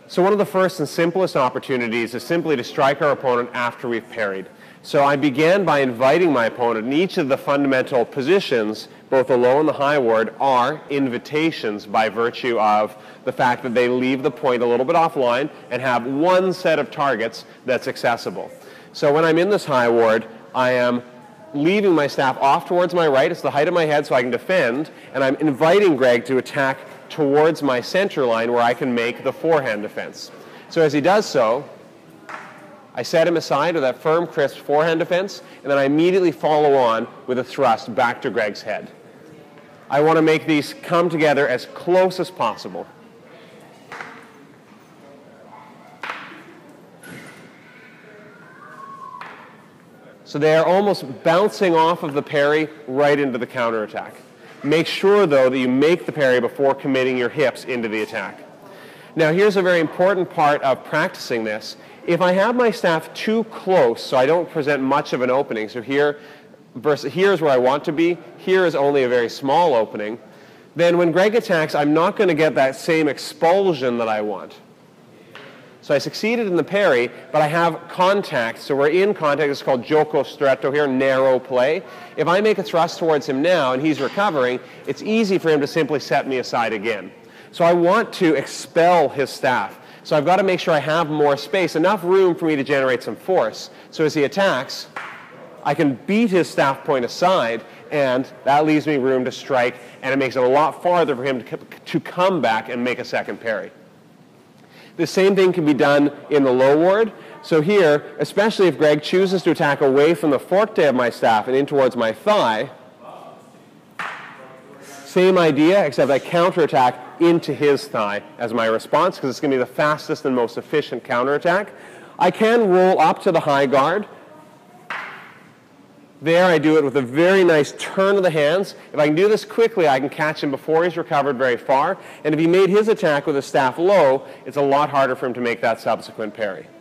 So one of the first and simplest opportunities is simply to strike our opponent after we've parried. So I began by inviting my opponent, and each of the fundamental positions, both the low and the high ward, are invitations by virtue of the fact that they leave the point a little bit offline and have one set of targets that's accessible. So when I'm in this high ward, I am leaving my staff off towards my right. It's the height of my head so I can defend, and I'm inviting Greg to attack towards my center line where I can make the forehand defense. So as he does so, I set him aside with that firm, crisp forehand defense, and then I immediately follow on with a thrust back to Greg's head. I want to make these come together as close as possible. So they are almost bouncing off of the parry right into the counterattack. Make sure, though, that you make the parry before committing your hips into the attack. Now, here's a very important part of practicing this. If I have my staff too close, so I don't present much of an opening, so here is where I want to be, here is only a very small opening, then when Greg attacks, I'm not going to get that same expulsion that I want. So I succeeded in the parry, but I have contact. So we're in contact. It's called gioco stretto here, narrow play. If I make a thrust towards him now and he's recovering, it's easy for him to simply set me aside again. So I want to expel his staff. So I've got to make sure I have more space, enough room for me to generate some force. So as he attacks, I can beat his staff point aside, and that leaves me room to strike, and it makes it a lot farther for him to come back and make a second parry. The same thing can be done in the low ward. So here, especially if Greg chooses to attack away from the forte of my staff and in towards my thigh, same idea, except I counterattack into his thigh as my response, because it's going to be the fastest and most efficient counterattack. I can roll up to the high guard. There I do it with a very nice turn of the hands. If I can do this quickly, I can catch him before he's recovered very far. And if he made his attack with his staff low, it's a lot harder for him to make that subsequent parry.